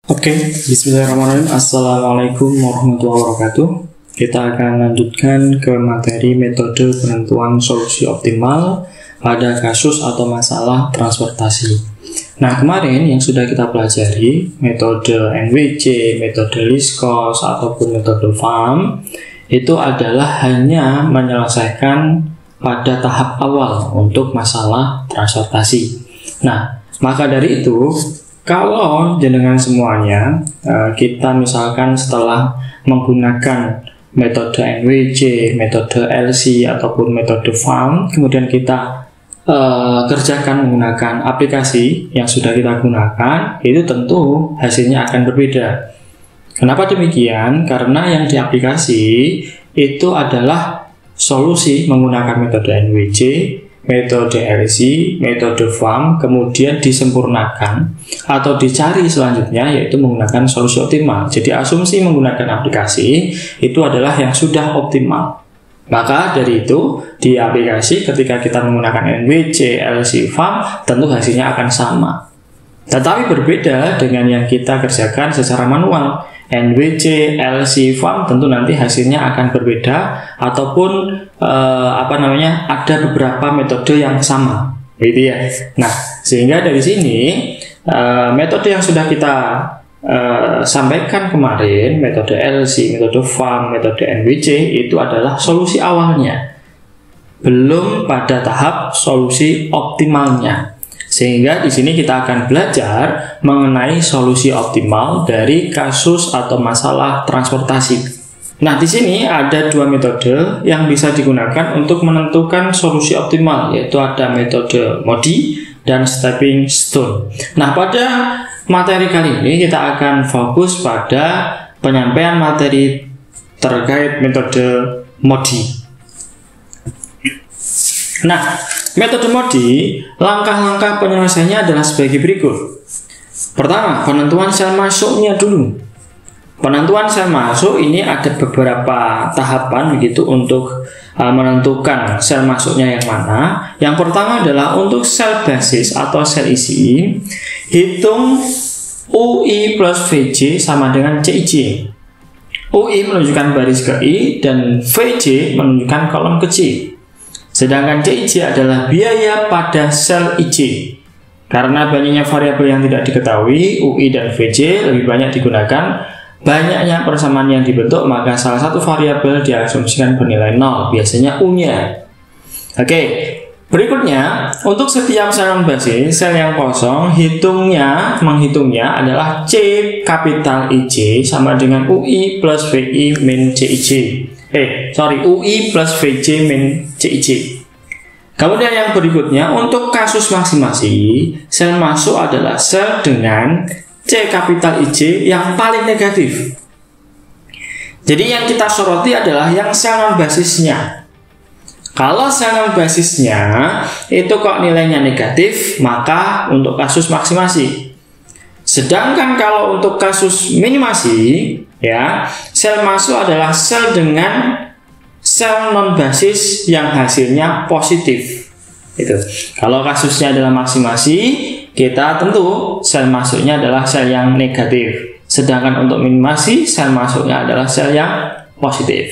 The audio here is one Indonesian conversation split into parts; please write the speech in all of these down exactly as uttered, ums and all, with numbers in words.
Oke, bismillahirrahmanirrahim. Assalamualaikum warahmatullahi wabarakatuh. Kita akan lanjutkan ke materi metode penentuan solusi optimal pada kasus atau masalah transportasi. Nah, kemarin yang sudah kita pelajari, metode N W C, metode least cost, ataupun metode F A M, itu adalah hanya menyelesaikan pada tahap awal untuk masalah transportasi. Nah, maka dari itu, kalau jenengan semuanya, kita misalkan setelah menggunakan metode N W C, metode L C, ataupun metode F A M, kemudian kita uh, kerjakan menggunakan aplikasi yang sudah kita gunakan, itu tentu hasilnya akan berbeda. Kenapa demikian? Karena yang di aplikasi itu adalah solusi menggunakan metode N W C, metode L C, metode F A M, kemudian disempurnakan atau dicari selanjutnya yaitu menggunakan solusi optimal. Jadi asumsi menggunakan aplikasi itu adalah yang sudah optimal. Maka dari itu di aplikasi ketika kita menggunakan N W C, L C, F A M tentu hasilnya akan sama. Tetapi berbeda dengan yang kita kerjakan secara manual. N W C, L C, F A M tentu nanti hasilnya akan berbeda ataupun eh, apa namanya ada beberapa metode yang sama, gitu ya. Nah, sehingga dari sini eh, metode yang sudah kita eh, sampaikan kemarin, metode L C, metode F A M, metode N W C itu adalah solusi awalnya, belum pada tahap solusi optimalnya. Sehingga di sini kita akan belajar mengenai solusi optimal dari kasus atau masalah transportasi. Nah, di sini ada dua metode yang bisa digunakan untuk menentukan solusi optimal, yaitu ada metode MODI dan stepping stone. Nah, pada materi kali ini kita akan fokus pada penyampaian materi terkait metode MODI. Nah, metode MODI, langkah-langkah penyelesaiannya adalah sebagai berikut. Pertama, penentuan sel masuknya dulu. Penentuan sel masuk ini ada beberapa tahapan begitu untuk uh, menentukan sel masuknya yang mana. Yang pertama adalah untuk sel basis atau sel isi, hitung U I plus V J sama dengan C I J. U I menunjukkan baris ke I dan V J menunjukkan kolom ke J. Sedangkan C I J adalah biaya pada sel I J. Karena banyaknya variabel yang tidak diketahui, U I dan V J lebih banyak digunakan. Banyaknya persamaan yang dibentuk, maka salah satu variabel diasumsikan bernilai nol, biasanya U-nya. Oke, berikutnya, untuk setiap sel non-basis, sel yang kosong, hitungnya, menghitungnya adalah C kapital I J sama dengan U I plus V I min C I J. Eh, sorry, U I plus V J min C I J. Kemudian yang berikutnya, untuk kasus maksimasi, sel masuk adalah sel dengan C kapital I J yang paling negatif. Jadi yang kita soroti adalah yang sel non-basisnya. Kalau sel non-basisnya itu kok nilainya negatif, maka untuk kasus maksimasi. Sedangkan kalau untuk kasus minimasi, ya, sel masuk adalah sel dengan sel non-basis yang hasilnya positif. Itu. Kalau kasusnya adalah maksimasi, kita tentu sel masuknya adalah sel yang negatif. Sedangkan untuk minimasi, sel masuknya adalah sel yang positif.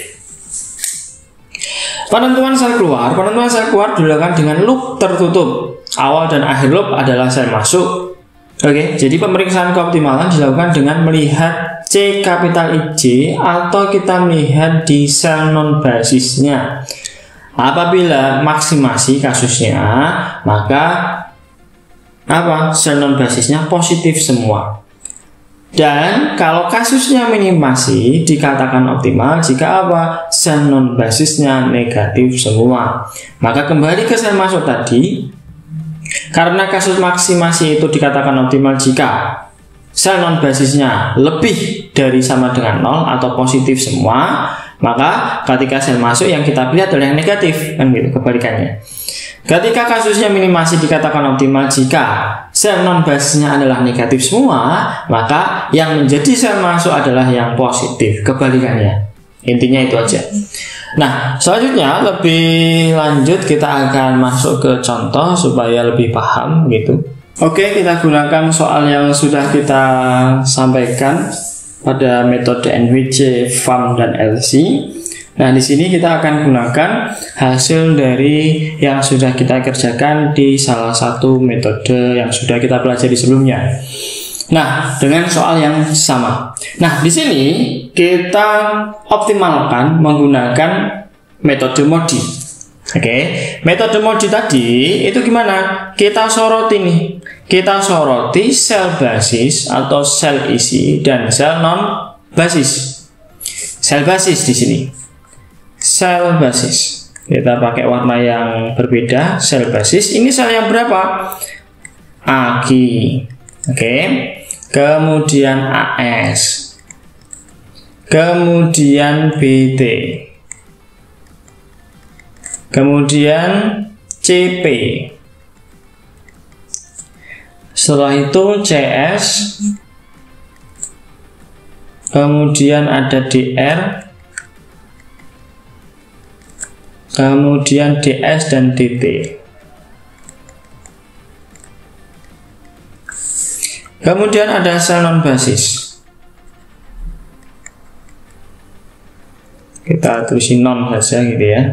Penentuan sel keluar, penentuan sel keluar dilakukan dengan loop tertutup. Awal dan akhir loop adalah sel masuk. Oke, jadi pemeriksaan keoptimalan dilakukan dengan melihat C kapital I J atau kita melihat di sel non basisnya. Apabila maksimasi kasusnya, maka apa? Sel non basisnya positif semua. Dan kalau kasusnya minimasi dikatakan optimal jika apa? Sel non basisnya negatif semua. Maka kembali ke sel masuk tadi. Karena kasus maksimasi itu dikatakan optimal jika sel non basisnya lebih dari sama dengan nol atau positif semua, maka ketika sel masuk yang kita pilih adalah yang negatif, kan gitu kebalikannya. Ketika kasusnya minimasi dikatakan optimal jika sel non basisnya adalah negatif semua, maka yang menjadi sel masuk adalah yang positif, kebalikannya. Intinya itu aja. Nah, selanjutnya lebih lanjut kita akan masuk ke contoh supaya lebih paham gitu. Oke, kita gunakan soal yang sudah kita sampaikan pada metode N W C, F A M, dan L C. Nah, di sini kita akan gunakan hasil dari yang sudah kita kerjakan di salah satu metode yang sudah kita pelajari sebelumnya. Nah, dengan soal yang sama. Nah, di sini kita optimalkan menggunakan metode MODI. Oke, metode MODI tadi itu gimana? Kita soroti nih. Kita soroti sel basis atau sel isi dan sel non basis. Sel basis di sini. Sel basis. Kita pakai warna yang berbeda. Sel basis. Ini sel yang berapa? A G. Oke. Kemudian A S. Kemudian B T. Kemudian C P. Setelah itu C S. Kemudian ada D R. Kemudian D S dan D T. Kemudian ada sel non basis. Kita tulisin non saja gitu ya.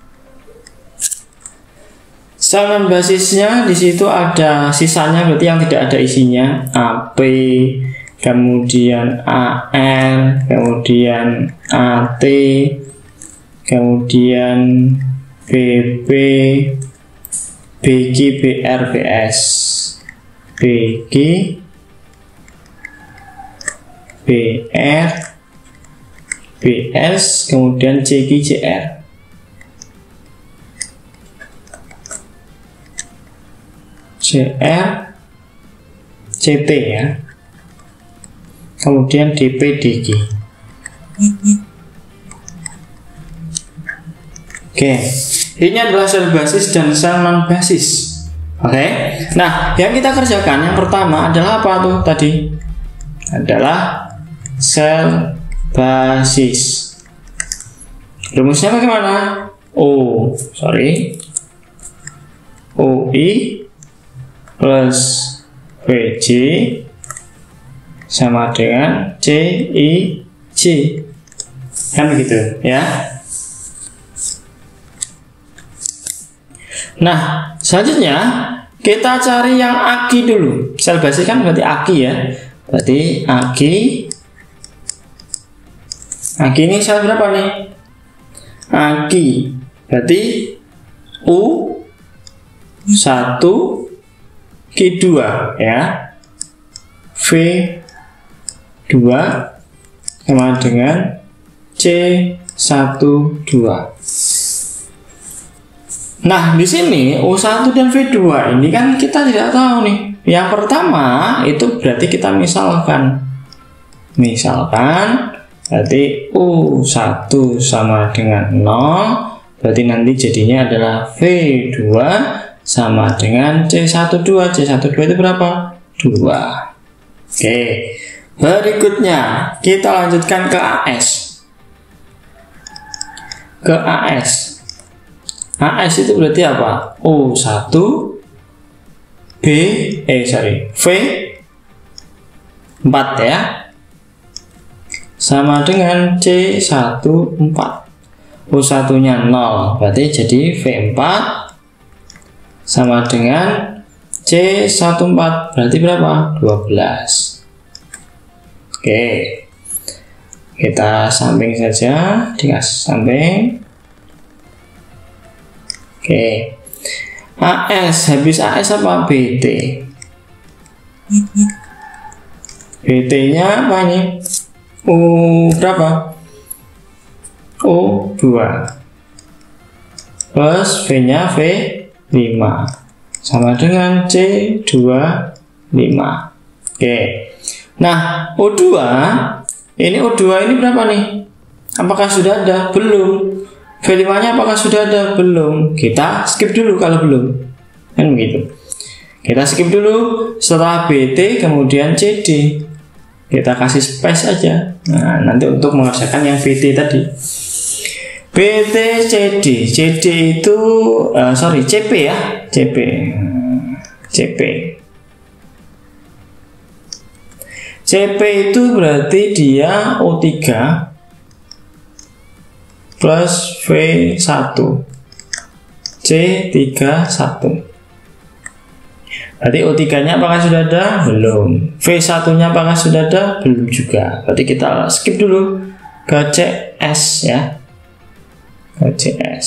Sel non basisnya di situ ada sisanya, berarti yang tidak ada isinya. A P, kemudian A L, kemudian A T, kemudian B B, B G, B R, B S, B G, B R, B S, kemudian C G, C R. C R, C T ya, kemudian D P, D G. Oke, ini adalah sel basis dan sel non basis. Oke, nah yang kita kerjakan yang pertama adalah apa tuh tadi? Adalah sel basis. Rumusnya bagaimana? O, sorry, O I plus V J sama dengan C I J, kan begitu ya. Nah, selanjutnya kita cari yang A G dulu. Sel basis kan berarti A G ya, berarti A G. A G ini sel berapa nih? A G berarti U satu Q dua ya, V dua sama dengan C satu dua. Nah, di sini U satu dan V dua ini kan kita tidak tahu nih. Yang pertama itu berarti kita misalkan. Misalkan berarti U satu sama dengan nol, berarti nanti jadinya adalah V dua sama dengan C satu dua. C satu dua itu berapa? dua. Oke. Berikutnya kita lanjutkan ke A S. Ke A S. A S itu berarti apa? U satu B eh sorry V empat ya, sama dengan C satu empat. U satu nya nol, berarti jadi V empat sama dengan C satu empat, berarti berapa? dua belas. Oke, kita samping saja, dikasih samping. Oke, A S, habis A S apa? B T. B T nya apa ini? U berapa? U dua plus V nya V lima sama dengan C dua puluh lima. Oke, nah U dua ini U dua ini berapa nih? Apakah sudah ada? Belum. V lima nya apakah sudah ada? Belum. Kita skip dulu kalau belum, kan begitu. Kita skip dulu. Setelah B T kemudian C D, kita kasih space aja. Nah, nanti untuk mengerjakan yang B T tadi, B T C D. C D itu uh, sorry C P ya, C P C P C P itu berarti dia O tiga plus V satu, C tiga satu. Berarti O tiga nya apakah sudah ada? Belum. V satu nya apakah sudah ada? Belum juga. Berarti kita skip dulu ke C S ya, ke C S.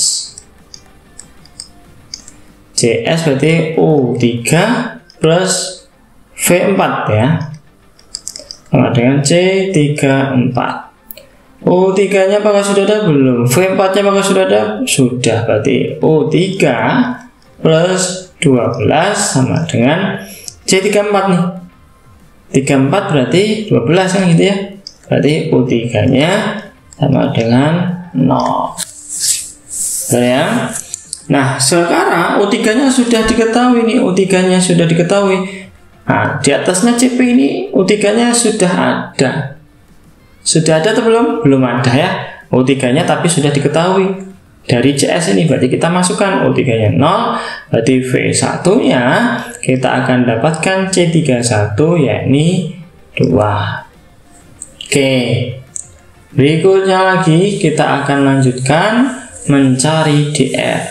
C S berarti O tiga plus V empat ya, sama dengan C tiga empat. O tiga nya apakah sudah ada? Belum. V empat nya apakah sudah ada? Sudah. Berarti O tiga plus dua belas sama dengan C tiga empat nih. tiga puluh empat berarti dua belas kan gitu ya. Berarti O tiga nya sama dengan nol. Ya. Nah, sekarang O tiga nya sudah diketahui nih, O tiga nya sudah diketahui. Nah, di atasnya C P ini O tiga nya sudah ada. Sudah ada atau belum? Belum ada ya. O tiga nya tapi sudah diketahui dari C S ini. Berarti kita masukkan O tiga nya nol. Berarti V satu nya kita akan dapatkan C tiga satu yakni dua. Oke. Berikutnya lagi kita akan lanjutkan mencari D R.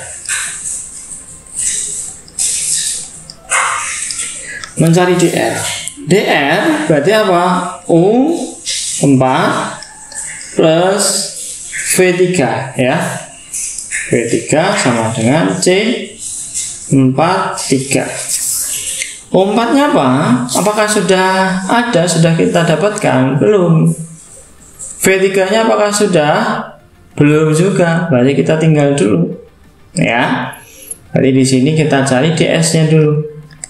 Mencari D R. D R berarti apa? U empat plus V tiga ya. V tiga sama dengan C empat tiga. U empat nya apa? Apakah sudah ada? Sudah kita dapatkan? Belum. V tiga nya apakah sudah? Belum juga. Berarti kita tinggal dulu ya. Berarti di sini kita cari D S nya dulu.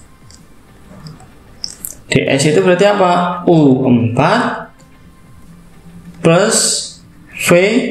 D S itu berarti apa? U empat plus V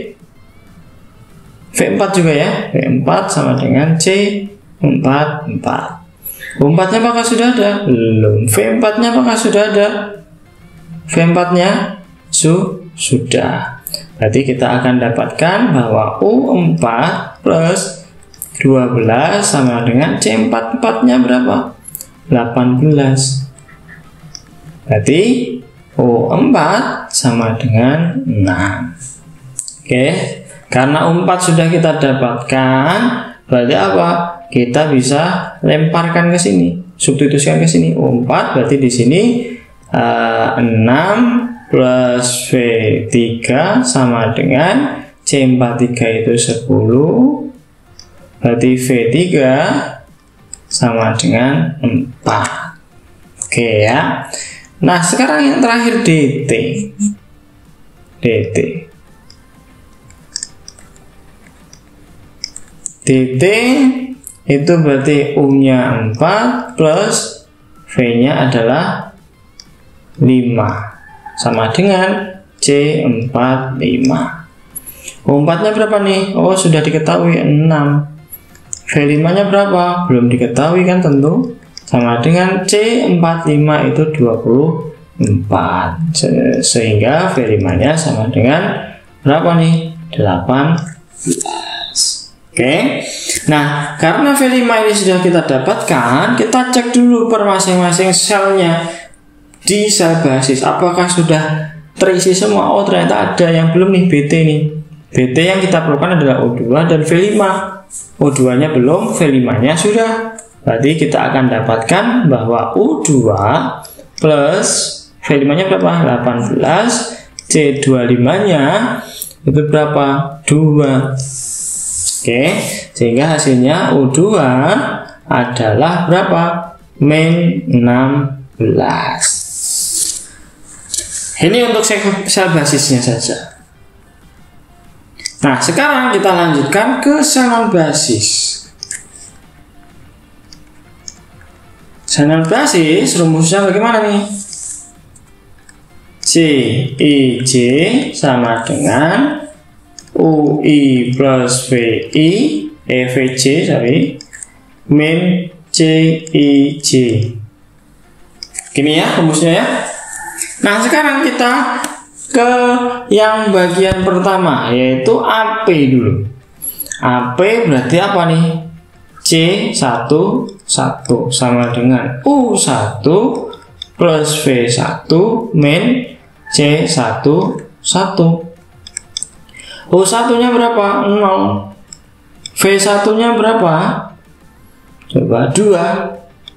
V empat juga ya. V empat sama dengan C empat empat. U empat nya apakah sudah ada? Belum. V empat nya apakah sudah ada? V empat nya su sudah. Berarti kita akan dapatkan bahwa U empat plus dua belas sama dengan C empat empat nya berapa? delapan belas. Berarti U empat sama dengan enam. Oke, karena U empat sudah kita dapatkan, berarti apa? Kita bisa lemparkan ke sini, substitusikan ke sini. U empat berarti di sini uh, enam plus V tiga sama dengan C empat tiga itu sepuluh. Berarti V tiga sama dengan empat. Oke ya. Nah, sekarang yang terakhir D T. D T. D T itu berarti U-nya empat plus V-nya adalah lima. Sama dengan C empat lima. U empat nya berapa nih? Oh, sudah diketahui enam. V lima nya berapa? Belum diketahui kan tentu. Sama dengan C empat lima itu dua puluh empat. Sehingga V lima nya sama dengan berapa nih? delapan belas. Oke. Nah, karena V lima ini sudah kita dapatkan, kita cek dulu per masing-masing selnya di sel basis. Apakah sudah terisi semua? Oh, ternyata ada yang belum nih, B T nih. B T yang kita perlukan adalah O dua dan V lima. O dua nya belum, V lima nya sudah. Berarti kita akan dapatkan bahwa U dua plus V lima nya berapa? delapan belas. C dua puluh lima nya itu berapa? dua. Oke, sehingga hasilnya U dua adalah berapa? Min enam belas. Ini untuk sel basisnya saja. Nah, sekarang kita lanjutkan ke sel non basis. Sel non basis rumusnya bagaimana nih? C I J sama dengan U I plus V I E V J sorry min C I J. Gini ya rumusnya ya. Nah, sekarang kita ke yang bagian pertama, yaitu A P dulu. A P berarti apa nih? C satu satu sama dengan U satu plus V satu min C satu satu. O satu-nya berapa? nol. V satu-nya berapa? Coba dua.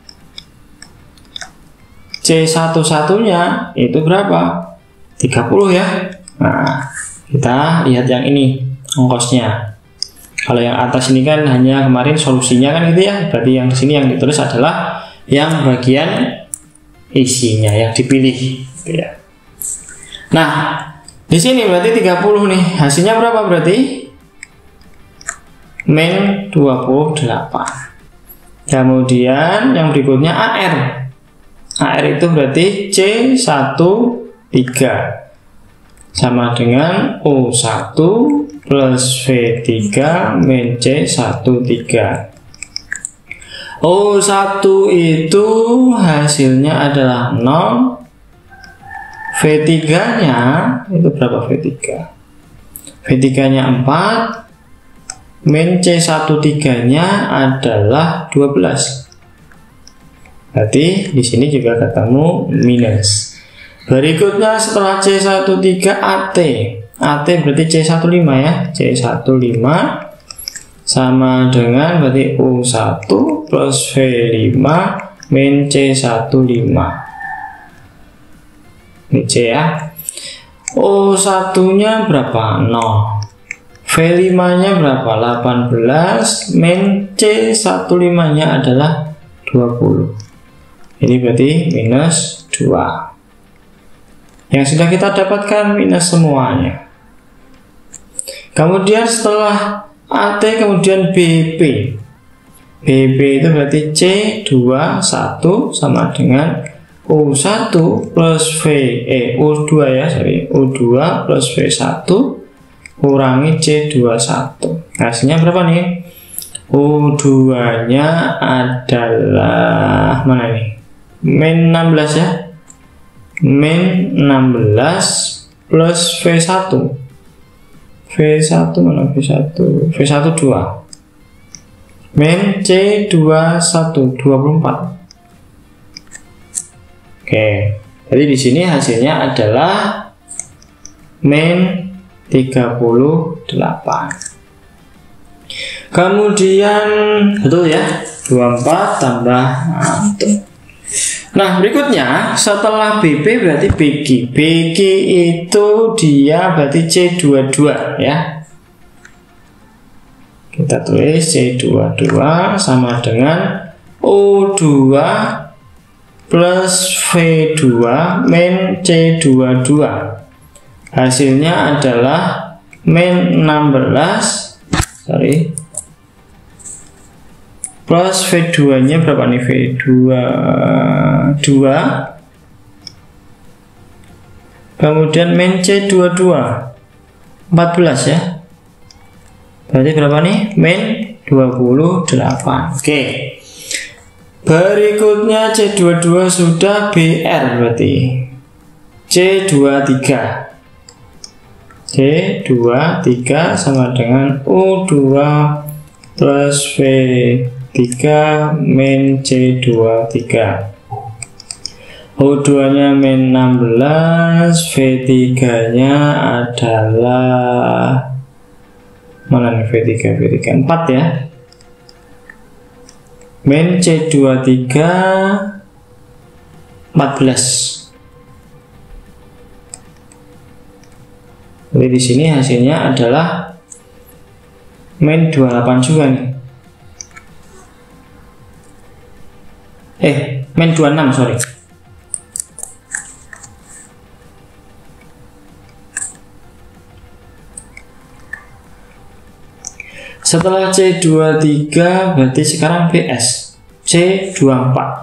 C satu satunya itu berapa? tiga puluh ya. Nah, kita lihat yang ini ongkosnya. Kalau yang atas ini kan hanya kemarin solusinya kan gitu ya. Berarti yang di sini yang ditulis adalah yang bagian isinya yang dipilih gitu ya. Nah, di sini berarti tiga puluh nih. Hasilnya berapa berarti? Min dua puluh delapan. Kemudian yang berikutnya A R. A R itu berarti C satu tiga sama dengan O satu plus V tiga min C satu tiga. O satu itu hasilnya adalah nol. V tiga nya itu berapa? V tiga V tiga nya empat min C satu tiga nya adalah dua belas. Berarti di sini juga ketemu minus. Berikutnya setelah C satu tiga A T. A T berarti C satu lima ya. C satu lima sama dengan berarti O satu plus V lima min C satu lima. Ini C ya. O satu-nya berapa? nol. V lima nya berapa? delapan belas min C satu lima nya adalah dua puluh. Ini berarti minus dua. Yang sudah kita dapatkan minus semuanya. Kemudian setelah A T kemudian B P. B P itu berarti C dua puluh satu sama dengan O satu plus V eh O dua ya, sorry. O dua plus V satu kurangi C dua puluh satu. Hasilnya berapa nih? O dua nya adalah mana nih? Min enam belas ya. Min enam belas plus V satu. V satu mana V satu? V satu dua. Min C dua puluh satu dua puluh empat. Oke. Jadi di sini hasilnya adalah min tiga puluh delapan. Kemudian betul ya, dua puluh empat tambah satu. Nah, berikutnya setelah B P berarti B Q. B Q itu dia berarti C dua puluh dua ya. Kita tulis C dua puluh dua sama dengan O dua plus V dua min C dua puluh dua. Hasilnya adalah min enam belas, sorry, plus V dua nya berapa nih? V dua dua kemudian min C dua puluh dua empat belas ya. Berarti berapa nih? Min dua puluh delapan. Oke. Berikutnya C dua puluh dua sudah, B R berarti C dua puluh tiga. C dua puluh tiga sama dengan O dua plus V tiga min C dua puluh tiga. O dua nya min enam belas, V tiga nya adalah mana nih? V tiga V tiga empat ya. Min C dua puluh tiga empat belas. Jadi di sini hasilnya adalah min dua puluh delapan juga nih. Eh, min dua puluh enam, sorry. Setelah C dua puluh tiga berarti sekarang B S. C dua puluh empat.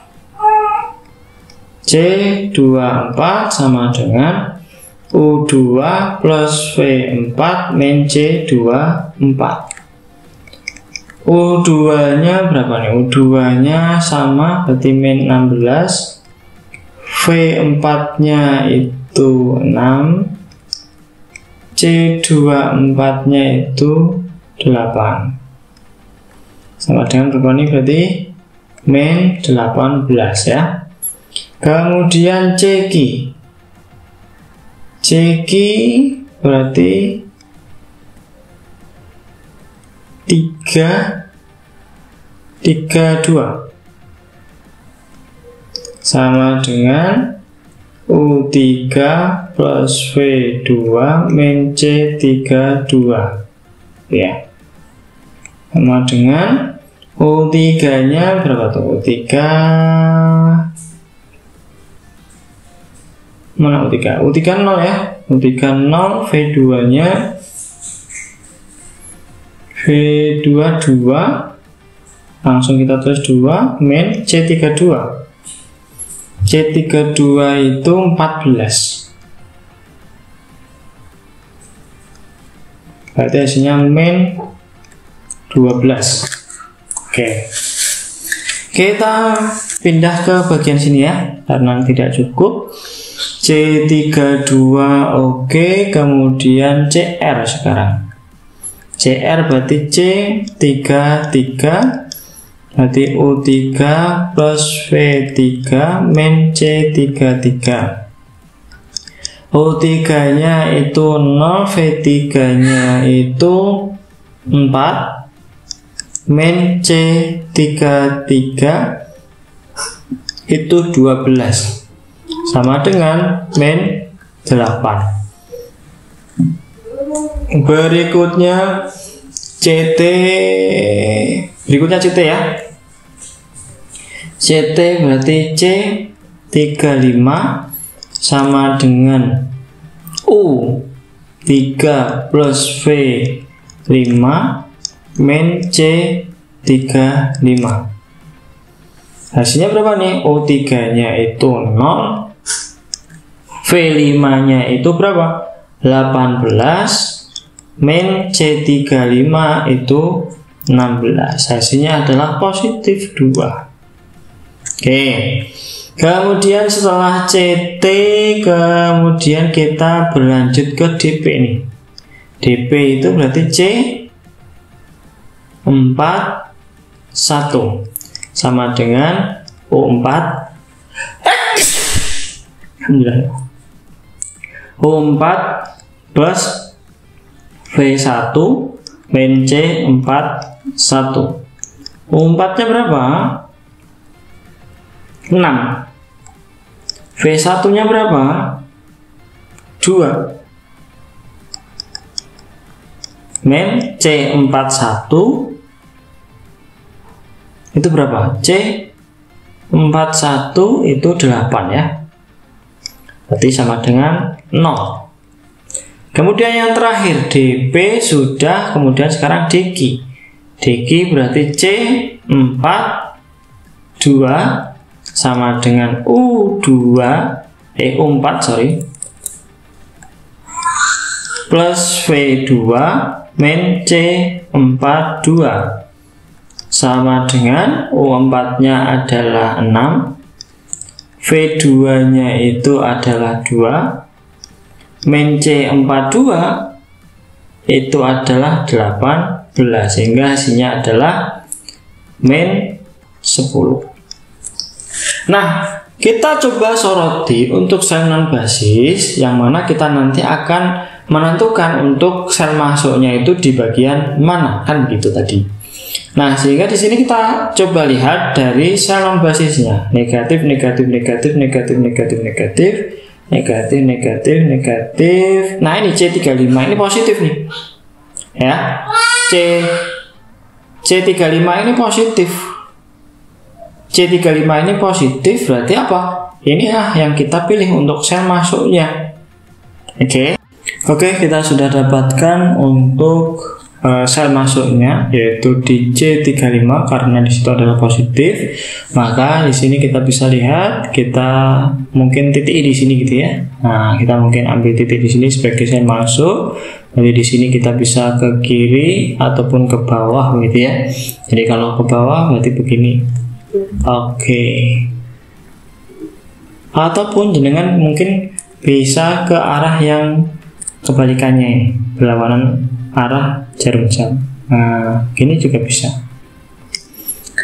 C dua puluh empat sama dengan O dua plus V empat min C dua puluh empat. O dua nya berapa nih? O dua nya sama berarti min enam belas. V empat nya itu enam. C dua puluh empat nya itu delapan. Sama dengan berapa nih? Berarti min delapan belas ya. Kemudian C Q. C Q berarti tiga tiga dua sama dengan U tiga plus V dua min C tiga dua ya, sama dengan U tiga nya berapa tuh? U tiga mana U tiga? U tiga nol ya, U tiga nol, V dua nya V dua dua, langsung kita tulis dua min C tiga dua. C tiga dua itu empat belas, berarti hasilnya min dua belas. Oke, kita pindah ke bagian sini ya, karena tidak cukup. C tiga dua oke, kemudian C R sekarang. C R berarti C tiga tiga, berarti U tiga plus V tiga min C tiga tiga. U tiga nya itu nol, V tiga nya itu empat, min C tiga tiga itu dua belas, sama dengan min delapan. Berikutnya C T, berikutnya C T ya. C T berarti C tiga lima sama dengan U tiga plus V lima min C tiga lima. Hasilnya berapa nih? U tiga nya itu nol, V lima nya itu berapa? delapan belas, min C tiga lima itu enam belas. Hasilnya adalah positif dua. Oke, kemudian setelah C T, kemudian kita berlanjut ke D P nih. D P itu berarti C empat satu sama dengan U empat U empat plus V satu min C empat satu. U empat nya berapa? enam. V satu nya berapa? dua. Min C empat satu itu berapa? C empat satu itu delapan ya, berarti sama dengan nol. Kemudian yang terakhir D P sudah, kemudian sekarang D Q. D Q berarti C empat dua sama dengan U dua eh U empat sorry plus V dua min C empat dua sama dengan U empat nya adalah enam, V dua nya itu adalah dua, min C empat dua itu adalah delapan belas, sehingga hasilnya adalah min sepuluh. Nah, kita coba soroti untuk sel non basis, yang mana kita nanti akan menentukan untuk sel masuknya itu di bagian mana, kan gitu tadi. Nah, sehingga di sini kita coba lihat dari sel non basisnya, negatif, negatif, negatif, negatif, negatif, negatif, negatif, negatif, negatif. Nah, ini C tiga lima ini positif nih, ya. C C tiga lima ini positif. C tiga lima ini positif berarti apa? Ini ah yang kita pilih untuk sel masuknya. Oke, okay. Oke, okay, kita sudah dapatkan untuk Uh, sel masuknya yaitu di C tiga lima karena disitu adalah positif. Maka di sini kita bisa lihat, kita mungkin titik di sini gitu ya. Nah, kita mungkin ambil titik di sini sebagai sel masuk. Jadi di sini kita bisa ke kiri ataupun ke bawah gitu ya. Jadi kalau ke bawah berarti begini. Oke. Okay. Ataupun jenengan mungkin bisa ke arah yang kebalikannya ini, berlawanan arah jarum jam. Nah, gini juga bisa.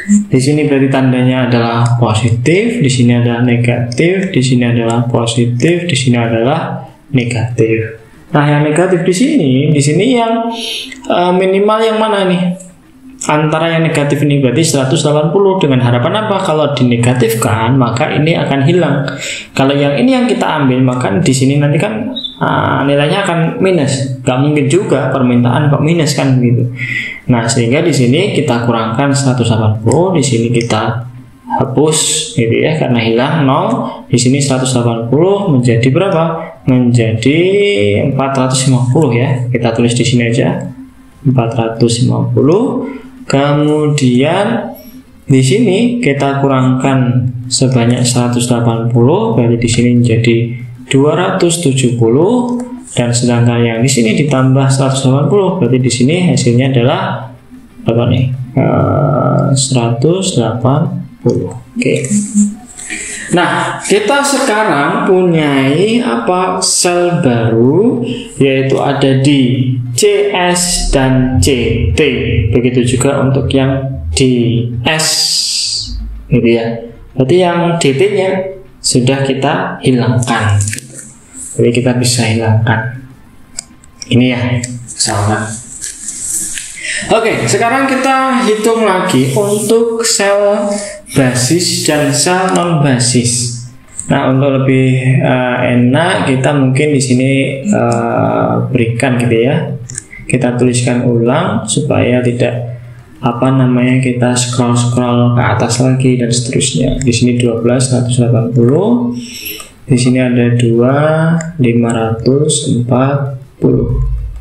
Di sini berarti tandanya adalah positif, di sini adalah negatif, di sini adalah positif, di sini adalah negatif. Nah, yang negatif di sini, di sini yang uh, minimal yang mana nih? Antara yang negatif ini berarti seratus delapan puluh, dengan harapan apa? Kalau dinegatifkan maka ini akan hilang. Kalau yang ini yang kita ambil maka di sini nanti kan uh, nilainya akan minus. Gak mungkin juga permintaan kok minus kan gitu. Nah, sehingga di sini kita kurangkan seratus delapan puluh, di sini kita hapus gitu ya karena hilang nol. Di sini seratus delapan puluh menjadi berapa? Menjadi empat ratus lima puluh ya. Kita tulis di sini aja empat ratus lima puluh. Kemudian di sini kita kurangkan sebanyak seratus delapan puluh, berarti di sini menjadi dua ratus tujuh puluh, dan sedangkan yang di sini ditambah seratus delapan puluh, berarti di sini hasilnya adalah berapa nih? Uh, seratus delapan puluh. Oke. Okay. Nah, kita sekarang punyai apa? Sel baru, yaitu ada di C S dan C T. Begitu juga untuk yang di S, gitu ya. Berarti yang D T-nya sudah kita hilangkan. Jadi kita bisa hilangkan. Ini ya, misalkan. Oke, sekarang kita hitung lagi untuk sel basis dan sel non basis. Nah, untuk lebih uh, enak kita mungkin di sini uh, berikan gitu ya. Kita tuliskan ulang supaya tidak apa namanya kita scroll scroll ke atas lagi dan seterusnya. Di sini dua belas seratus delapan puluh. Di sini ada dua lima ratus empat puluh.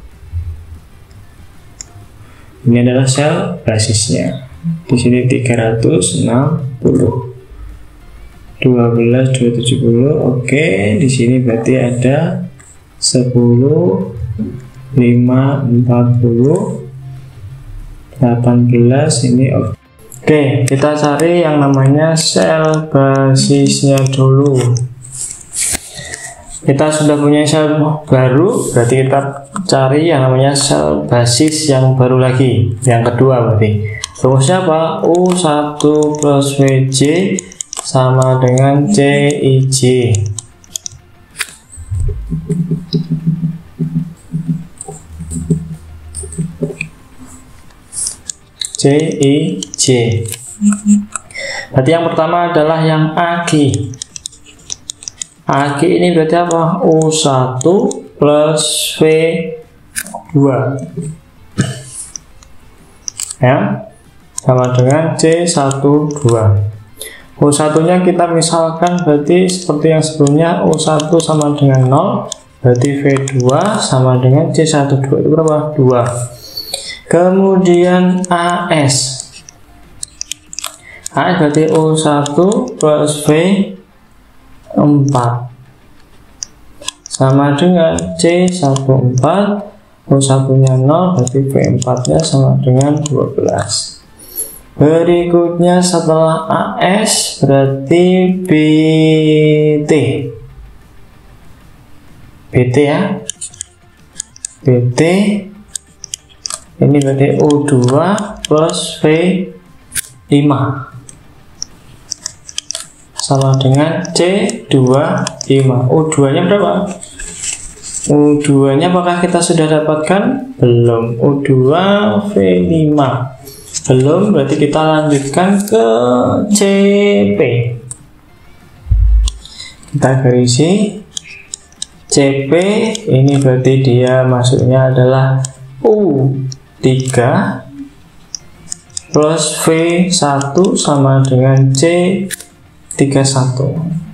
Ini adalah sel basisnya. Di sini tiga ratus enam puluh. dua belas dua ratus tujuh puluh. Oke, di sini berarti ada sepuluh lima empat puluh. delapan belas ini. Oke, kita cari yang namanya sel basisnya dulu. Kita sudah punya sel baru, berarti kita cari yang namanya sel basis yang baru lagi, yang kedua berarti. Rumusnya apa? U satu plus V J sama dengan C I J. C I J. Berarti yang pertama adalah yang A G. A G ini berarti apa? U satu plus V dua ya, sama dengan C satu dua. U satu nya kita misalkan berarti seperti yang sebelumnya, U satu sama dengan nol, berarti V dua sama dengan C satu dua itu berapa? dua. Kemudian A S. A S berarti U satu plus V empat sama dengan C satu empat. U satu nya nol, berarti V empat nya sama dengan dua belas. Berikutnya setelah A S berarti B T. B T ya. B T ini berarti U dua plus V lima sama dengan C dua puluh lima. U dua nya berapa? U dua nya apakah kita sudah dapatkan? Belum. U dua V lima belum, berarti kita lanjutkan ke C P. Kita garisi C P, ini berarti dia masuknya adalah U tiga plus V satu sama dengan C tiga puluh satu.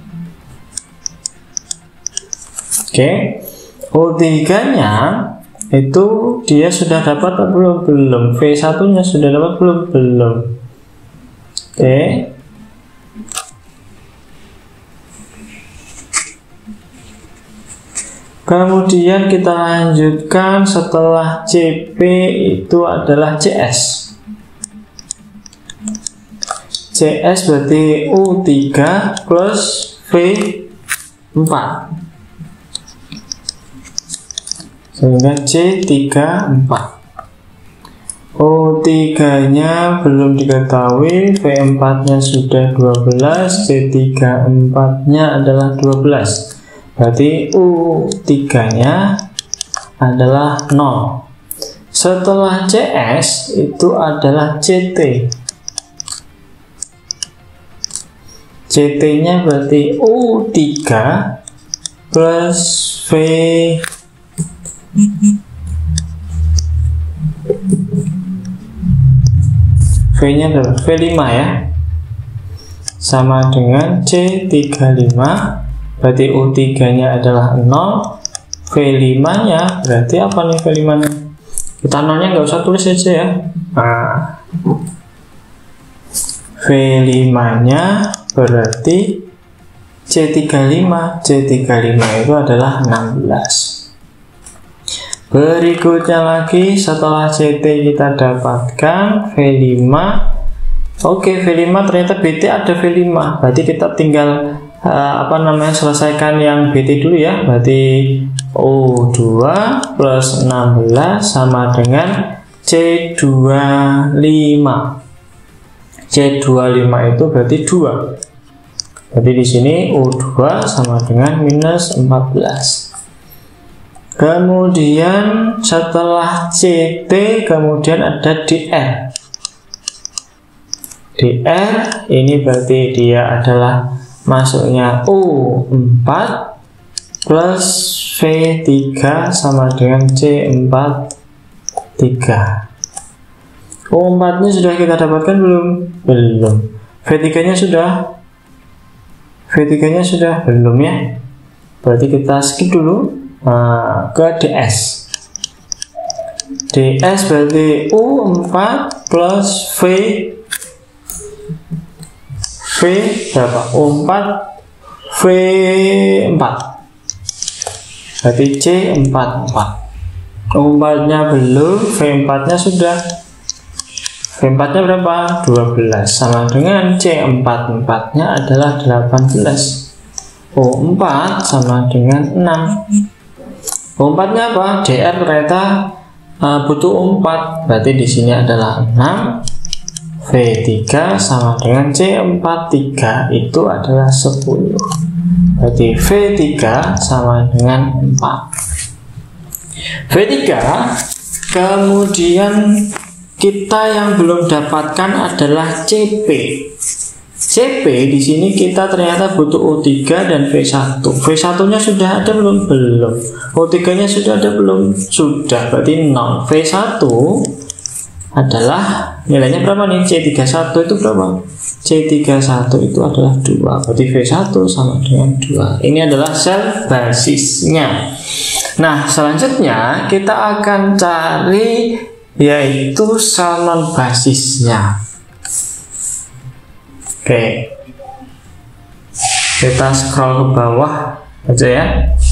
Oke, U tiga nya itu dia sudah dapat atau belum? Belum. V satu nya sudah dapat belum? Belum. Oke. Kemudian kita lanjutkan setelah C P itu adalah C S. C S berarti U tiga plus V empat sehingga C tiga puluh empat. O tiga nya belum diketahui, V empat nya sudah dua belas, C tiga puluh empat nya adalah dua belas. Berarti U tiga nya adalah nol. Setelah C S itu adalah C T. C T nya berarti U tiga plus V V nya adalah V lima ya, sama dengan C tiga puluh lima. Berarti U tiga nya adalah nol, V lima nya berarti apa nih? V lima nya kita nolnya nggak usah tulis aja ya. Nah, V lima nya berarti C tiga puluh lima. C tiga puluh lima itu adalah enam belas. Berikutnya lagi, setelah C T kita dapatkan V lima. Oke, V lima ternyata B T ada V lima. Berarti kita tinggal uh, apa namanya selesaikan yang B T dulu ya. Berarti O dua plus enam belas sama dengan C dua puluh lima. C dua puluh lima itu berarti dua. Berarti di sini O dua sama dengan minus empat belas. Kemudian setelah C T kemudian ada D R. D R ini berarti dia adalah masuknya U empat plus V tiga sama dengan C empat tiga. U empat nya sudah kita dapatkan belum? Belum. V tiga nya sudah? V tiga nya sudah? Belum ya. Berarti kita skip dulu. Nah, ke D S. D S berarti U empat plus V V berapa? U empat V empat. Berarti C empat puluh empat. U empat nya belum, V empat nya sudah. V empat nya berapa? dua belas sama dengan C empat puluh empat nya adalah delapan belas. U empat sama dengan enam. U empat nya apa? D R ternyata uh, butuh U empat. Berarti di sini adalah enam. V tiga sama dengan C empat puluh tiga itu adalah sepuluh. Berarti V tiga sama dengan empat. V tiga kemudian kita yang belum dapatkan adalah C P. C P di sini kita ternyata butuh U tiga dan V satu. V satu nya sudah ada belum? Belum. U tiga nya sudah ada belum? Sudah. Berarti nol. V satu adalah nilainya berapa nih? C tiga puluh satu itu berapa? C tiga puluh satu itu adalah dua. Berarti V satu sama dengan dua. Ini adalah sel basisnya. Nah, selanjutnya kita akan cari yaitu sel non basisnya. Oke, kita scroll ke bawah aja ya,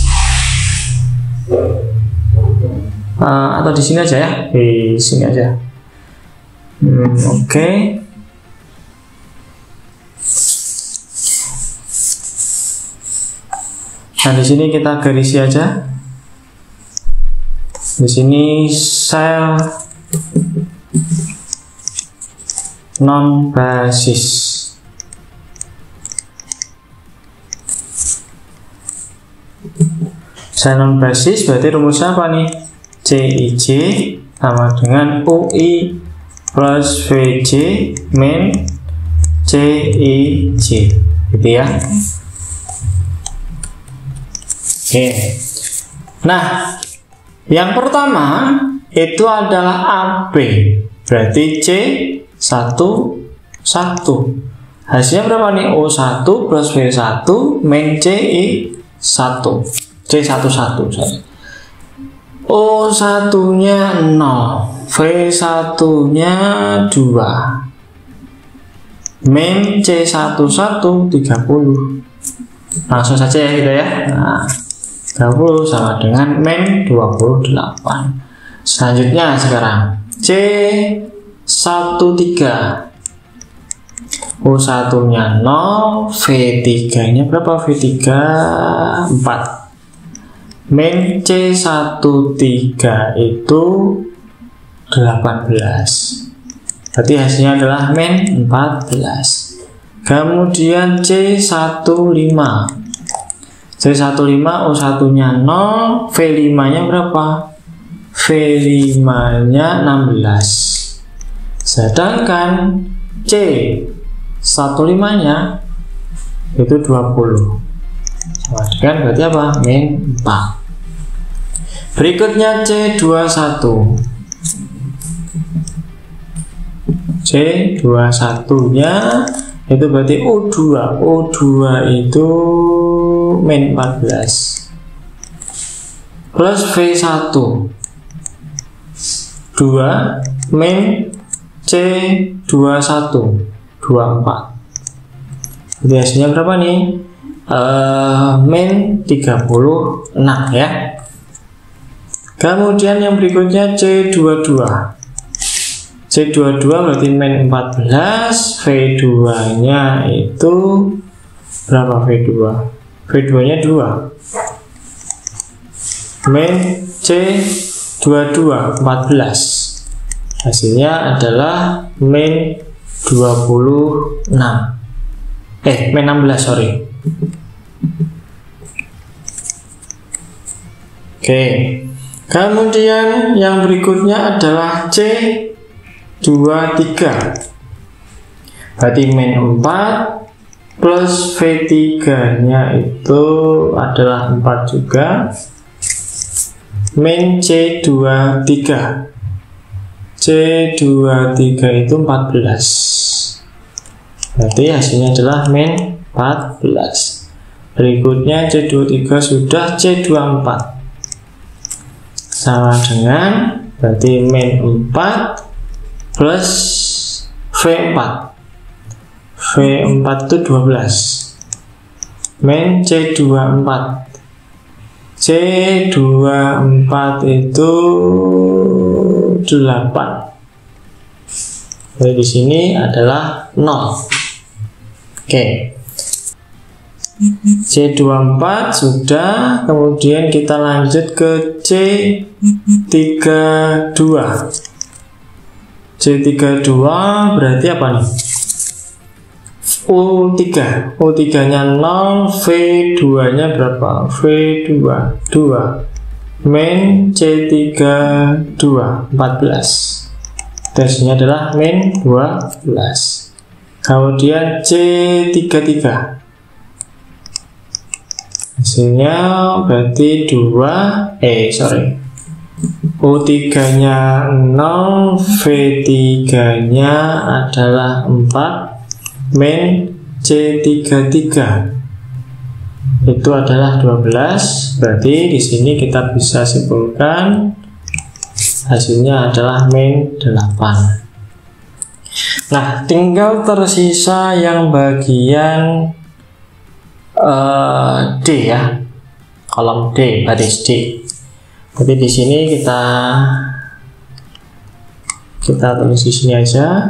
uh, atau di sini aja ya, di sini aja. Hmm, Oke, okay. Nah di sini kita garisi aja. Di sini sel non basis. Sel non basis berarti rumusnya apa nih? C I J sama dengan U I plus V J min C I J, gitu ya. Oke. Nah, yang pertama itu adalah A B, berarti C satu satu. Hasilnya berapa nih? O satu plus V satu min C I satu. C satu satu sorry. O satu nya nol, V satu nya dua, min C satu satu tiga puluh. Langsung saja ya kita ya. Nah, tiga puluh sama dengan min dua puluh delapan. Selanjutnya sekarang C satu tiga. O satu nya nol, V tiga nya berapa? V tiga empat. Min C satu tiga itu delapan belas. Berarti hasilnya adalah min empat belas. Kemudian C satu lima. C satu lima, O satu nya nol, V lima nya berapa? V lima nya enam belas. Sedangkan C satu lima nya itu dua puluh. Sama dengan berarti apa? Min empat. Berikutnya C dua puluh satu. C dua puluh satu nya itu berarti O dua. O dua itu min empat belas plus V satu dua min C dua puluh satu dua puluh empat. Jadi hasilnya berapa nih? Uh, min tiga puluh enam ya. Kemudian yang berikutnya C dua puluh dua. C dua puluh dua berarti min empat belas, V dua nya itu berapa? V dua V dua nya dua, min C dua puluh dua empat belas. Hasilnya adalah min dua puluh enam. Eh, min enam belas, sorry. Oke. Kemudian yang berikutnya adalah C dua puluh tiga. Berarti min empat plus V tiga nya itu adalah empat juga, min C dua puluh tiga. C dua puluh tiga itu empat belas. Berarti hasilnya adalah min empat belas. Berikutnya C dua puluh tiga sudah, C dua puluh empat sama dengan berarti min empat plus V empat. V empat itu dua belas, min C dua puluh empat. C dua puluh empat itu delapan. Jadi di sini adalah nol. Oke. C dua puluh empat sudah, kemudian kita lanjut ke C tiga puluh dua. C tiga puluh dua berarti apa nih? O tiga. O tiga nya nol, V dua nya berapa? V dua, dua. Min C tiga puluh dua, empat belas. Tesnya adalah min dua belas. Kemudian C tiga puluh tiga. Hasilnya berarti dua, eh sorry, O tiga nya nol, V tiga nya adalah empat, min C tiga puluh tiga itu adalah dua belas. Berarti di sini kita bisa simpulkan hasilnya adalah min delapan. Nah, tinggal tersisa yang bagian Uh, D ya, kolom D, baris D. Jadi di sini kita kita tulis di sini aja.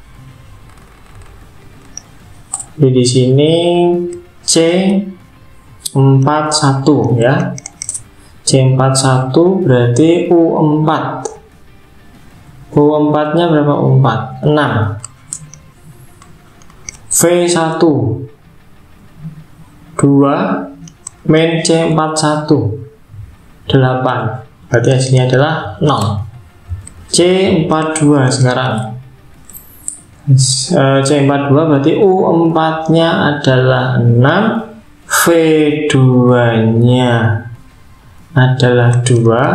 Jadi di sini C empat puluh satu ya. C empat puluh satu berarti U empat. U empat nya berapa? U empat, enam. V satu dua, min C empat puluh satu delapan. Berarti hasilnya adalah nol. C empat puluh dua sekarang. C empat puluh dua berarti U empat nya adalah enam, V dua nya adalah dua,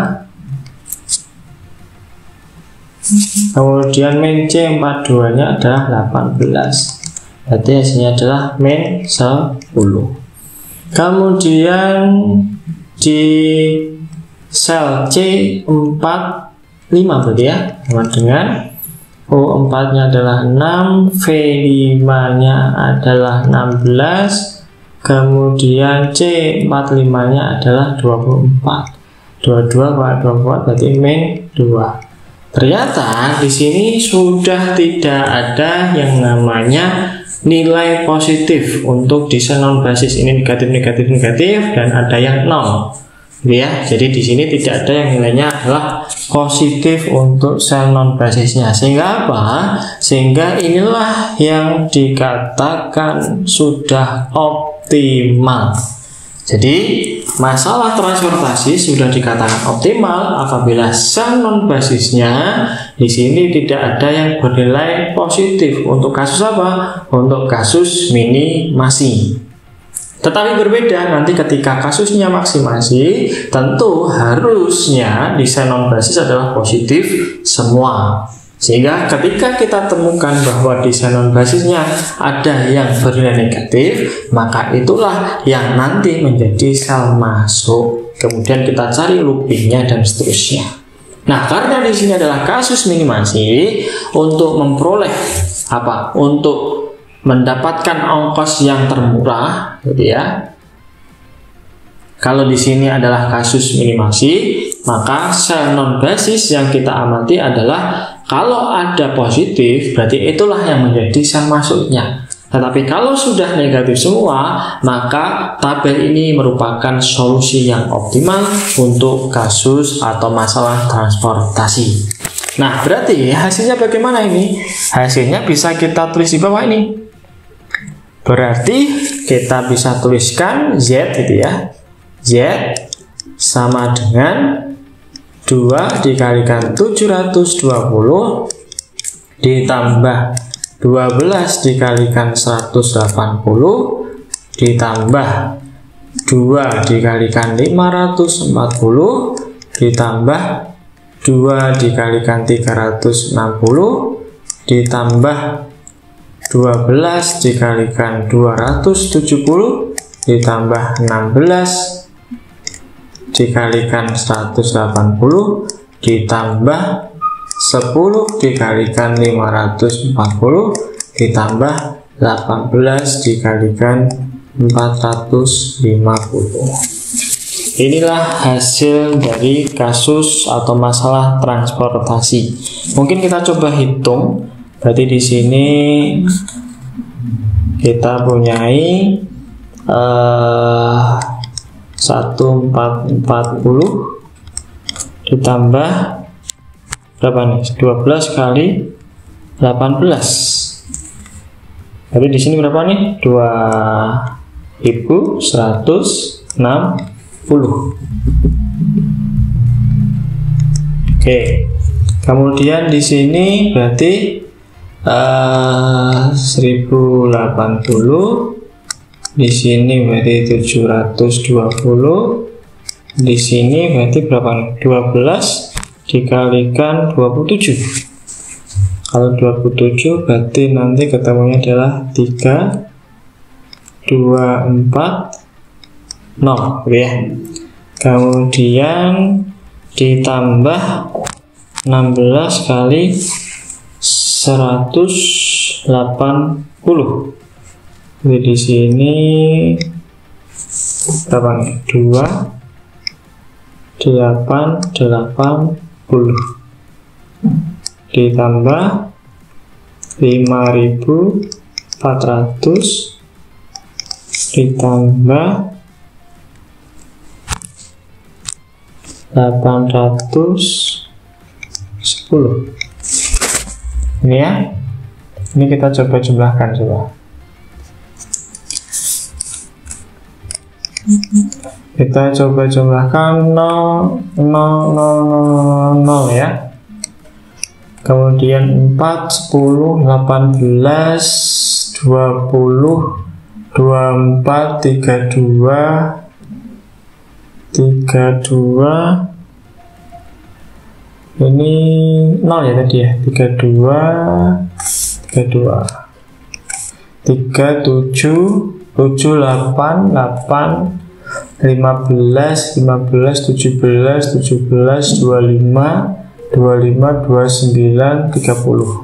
kemudian min C empat puluh dua nya adalah delapan belas. Berarti hasilnya adalah min sepuluh. Kemudian di sel C empat puluh lima berarti ya, sama dengan O empat nya adalah enam, V lima nya adalah enam belas, kemudian C empat puluh lima nya adalah dua puluh empat. dua puluh dua kali dua puluh empat berarti min dua. Ternyata di sini sudah tidak ada yang namanya nilai positif untuk desain non basis. Ini negatif negatif negatif dan ada yang nol. ya. Jadi di sini tidak ada yang nilainya adalah positif untuk sel non basisnya. Sehingga apa? Sehingga inilah yang dikatakan sudah optimal. Jadi masalah transportasi sudah dikatakan optimal apabila sel non basisnya di sini tidak ada yang bernilai positif. Untuk kasus apa? Untuk kasus minimasi. Tetapi berbeda nanti ketika kasusnya maksimasi, tentu harusnya di sel non basis adalah positif semua. Sehingga ketika kita temukan bahwa di sel non basisnya ada yang bernilai negatif, maka itulah yang nanti menjadi sel masuk. Kemudian kita cari loopingnya dan seterusnya. Nah, karena di sini adalah kasus minimasi, untuk memperoleh apa? Untuk mendapatkan ongkos yang termurah, gitu ya. Kalau di sini adalah kasus minimasi, maka sel non basis yang kita amati adalah kalau ada positif, berarti itulah yang menjadi sel masuknya. Tetapi kalau sudah negatif semua, maka tabel ini merupakan solusi yang optimal untuk kasus atau masalah transportasi. Nah, berarti hasilnya bagaimana ini? Hasilnya bisa kita tulis di bawah ini. Berarti kita bisa tuliskan Z gitu ya. Z sama dengan dua dikalikan tujuh ratus dua puluh ditambah dua belas dikalikan seratus delapan puluh ditambah dua dikalikan lima ratus empat puluh ditambah dua dikalikan tiga ratus enam puluh ditambah dua belas dikalikan dua ratus tujuh puluh ditambah enam belas dikalikan seratus delapan puluh ditambah sepuluh dikalikan lima ratus empat puluh ditambah delapan belas dikalikan empat ratus lima puluh. Inilah hasil dari kasus atau masalah transportasi. Mungkin kita coba hitung. Berarti di sini kita punyai uh, seribu empat ratus empat puluh ditambah berapa nih? dua belas kali delapan belas. Jadi di sini berapa nih? dua ribu seratus enam puluh. Oke. Kemudian di sini berarti uh, seribu delapan puluh. Di sini berarti tujuh ratus dua puluh. Di sini berarti berapa nih? dua belas dikalikan dua puluh tujuh. Kalau dua puluh tujuh berarti nanti ketemunya adalah tiga dua empat nol ya. Kemudian ditambah enam belas kali seratus delapan puluh. Jadi di sini berapa nih? dua delapan delapan puluh ditambah lima ribu empat ratus ditambah delapan ratus sepuluh. Ini ya. Ini kita coba jumlahkan coba. Kita coba jumlahkan nol nol nol nol nol ya. Kemudian empat, sepuluh, delapan belas, dua puluh, dua puluh empat, tiga puluh dua, tiga puluh dua. Ini nol ya tadi ya. tiga puluh dua, tiga puluh dua. tiga, tujuh, tujuh, delapan, delapan, lima belas, lima belas, tujuh belas, tujuh belas, dua puluh lima, dua puluh lima, dua puluh sembilan, tiga puluh.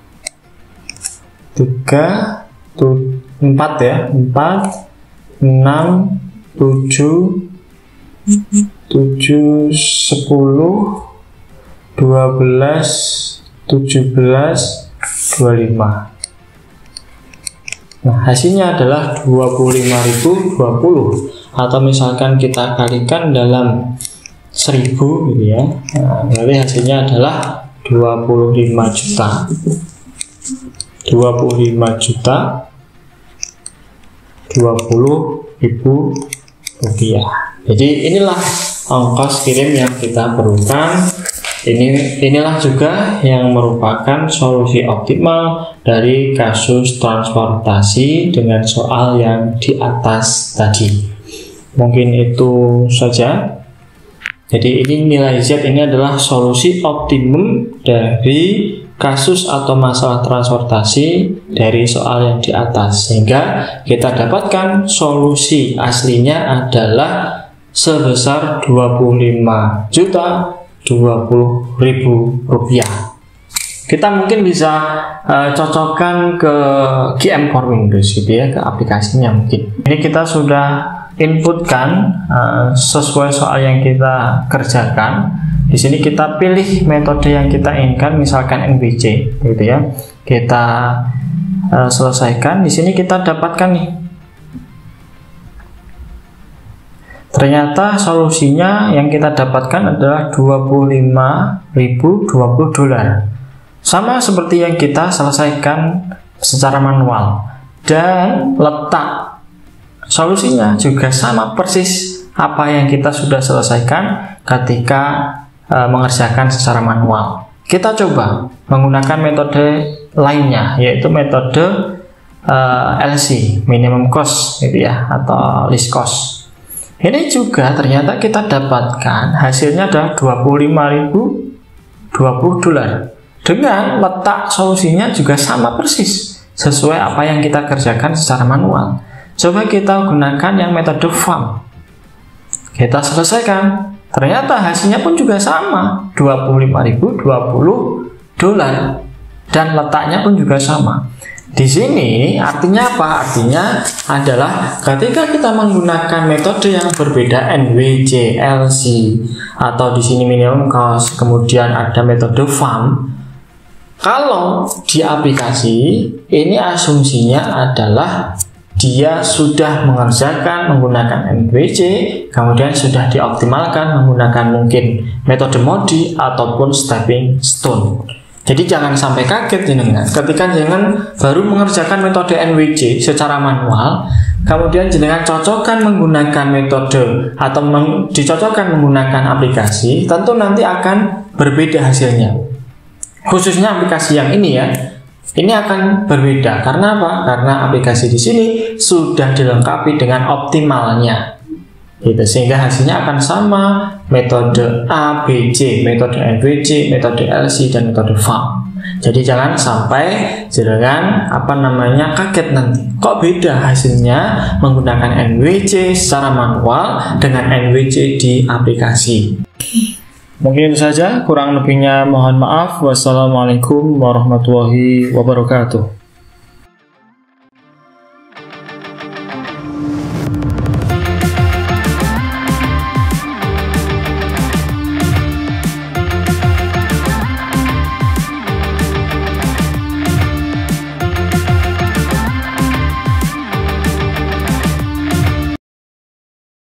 tiga, empat ya, empat, enam, tujuh, tujuh, sepuluh, dua belas, tujuh belas, dua puluh lima. Nah, hasilnya adalah dua puluh lima ribu dua puluh. atau misalkan kita kalikan dalam seribu gitu ya, nah, berarti hasilnya adalah dua puluh lima juta. dua puluh lima juta dua puluh ribu rupiah. Jadi inilah ongkos kirim yang kita perlukan. Ini inilah juga yang merupakan solusi optimal dari kasus transportasi dengan soal yang di atas tadi. Mungkin itu saja. Jadi ini nilai Z ini adalah solusi optimum dari kasus atau masalah transportasi dari soal yang di atas, sehingga kita dapatkan solusi aslinya adalah sebesar dua puluh lima juta dua puluh ribu rupiah. Kita mungkin bisa uh, cocokkan ke G M Core Windows gitu ya, ke aplikasinya mungkin. Ini kita sudah inputkan uh, sesuai soal yang kita kerjakan. Di sini kita pilih metode yang kita inginkan, misalkan N B C gitu ya. Kita uh, selesaikan. Di sini kita dapatkan nih, ternyata solusinya yang kita dapatkan adalah dua puluh lima ribu dua puluh dolar. Sama seperti yang kita selesaikan secara manual. Dan letak solusinya juga sama persis apa yang kita sudah selesaikan ketika e, mengerjakan secara manual. Kita coba menggunakan metode lainnya, yaitu metode e, L C, minimum cost gitu ya, atau least cost. Ini juga ternyata kita dapatkan hasilnya adalah dua puluh lima ribu dua puluh dolar. Dengan letak solusinya juga sama persis sesuai apa yang kita kerjakan secara manual. Coba kita gunakan yang metode F A M. Kita selesaikan. Ternyata hasilnya pun juga sama, dua puluh lima ribu dua puluh dolar. Dan letaknya pun juga sama. Di sini artinya apa? Artinya adalah ketika kita menggunakan metode yang berbeda, N W C, L C, atau di sini minimum cost, kemudian ada metode F A M. Kalau di aplikasi ini asumsinya adalah dia sudah mengerjakan menggunakan N W C, kemudian sudah dioptimalkan menggunakan mungkin metode MODI ataupun stepping stone. Jadi jangan sampai kaget jenengan ketika jenengan baru mengerjakan metode N W C secara manual, kemudian jenengan cocokkan menggunakan metode atau meng, dicocokkan menggunakan aplikasi, tentu nanti akan berbeda hasilnya. Khususnya aplikasi yang ini ya, ini akan berbeda. Karena apa? Karena aplikasi di sini sudah dilengkapi dengan optimalnya. Gitu, sehingga hasilnya akan sama metode A, B, C, metode N W C, metode L C, dan metode F A M. Jadi jangan sampai jenengan apa namanya kaget nanti. Kok beda hasilnya menggunakan N W C secara manual dengan N W C di aplikasi. Mungkin itu saja, kurang lebihnya mohon maaf. Wassalamualaikum warahmatullahi wabarakatuh.